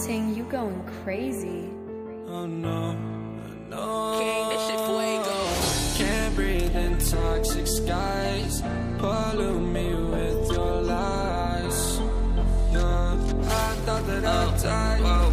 Ting, you going crazy. Oh no, no. King, this shit fuego. Can't breathe in toxic skies. Pollute me with your lies. Yeah, I thought that I'd die. Whoa,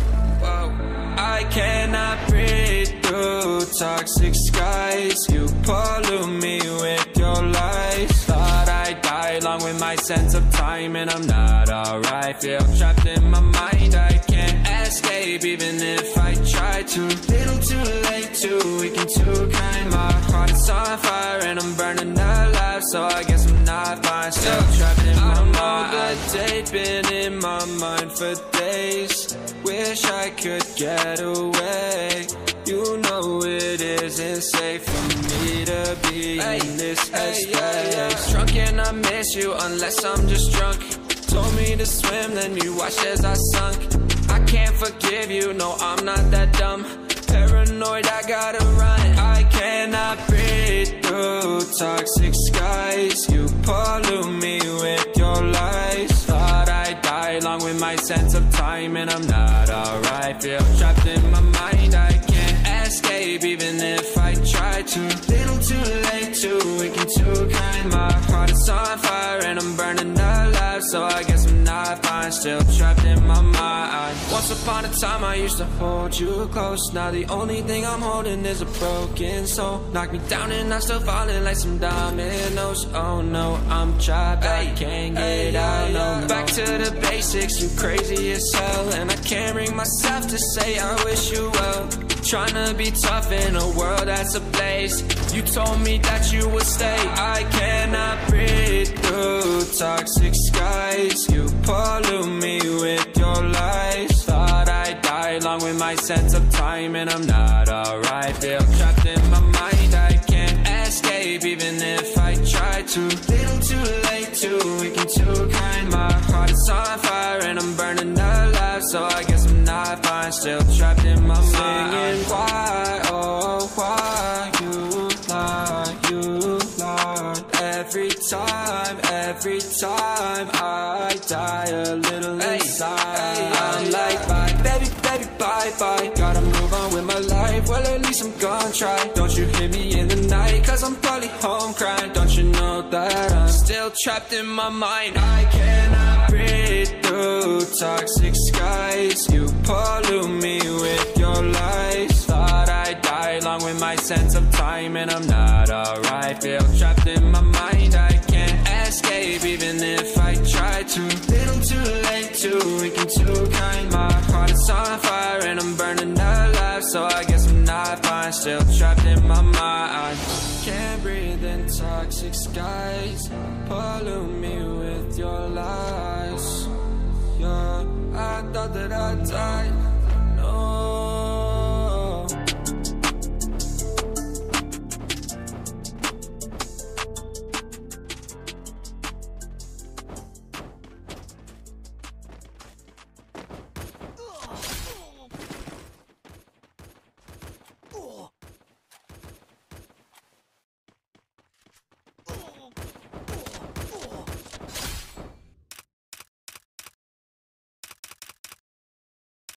whoa. I cannot breathe through toxic skies. You pollute me with your lies. Thought I'd die along with my sense of time, and I'm not alright. Feel trapped in my mind, I can't escape even if I try to. Little too late, too weak and too kind. My heart is on fire and I'm burning alive, so I guess I'm not fine. Still trapped in my mind. The date been in my mind for days. Wish I could get away. You know it isn't safe for me to be in this headspace. Drunk and I miss you unless I'm just drunk. Told me to swim, then you watched as I sunk. I can't forgive you, no, I'm not that dumb. Paranoid, I gotta run. I cannot breathe through toxic skies. You pollute me with your lies. Thought I'd die along with my sense of time, and I'm not alright. Feel trapped in my mind, I can't escape even if I try to. Little too late, too weak and too kind. My heart is on fire and I'm burning alive, so I guess I'm not fine. Still trapped in my mind. Once upon a time I used to hold you close. Now the only thing I'm holding is a broken soul. Knock me down and I'm still falling like some dominoes. Oh no, I'm trapped, I can't get out. No, back to the basics, you crazy as hell. And I can't bring myself to say I wish you well. Trying to be tough in a world that's ablaze. You told me that you would stay. I cannot breathe through toxic skies. You pollute me with your lies. Thought I'd die along with my sense of time, and I'm not alright. Feel trapped in my mind, I can't escape even if I try to. Little too late, too weak and too kind. My heart is on fire and I'm burning alive, so I guess I'm not fine. Still trapped in my mind. Singing why, oh why you lie. Every time I die a little inside. I'm like bye, baby, bye. Gotta move on with my life, well at least I'm gonna try. Don't you hear me in the night, cause I'm probably home crying. Don't you know that I'm still trapped in my mind. I cannot breathe through toxic skies. You pollute me with your lies. Thought I'd die along with my sense of time, and I'm not alright. Feel trapped in my mind, I can't escape even if I try to. Little too late, too weak and too kind. My heart is on fire and I'm burning alive, so I guess I'm not fine. Still trapped in my mind. Can't breathe in toxic skies. Pollute me with your lies. Yeah, I thought that I'd die.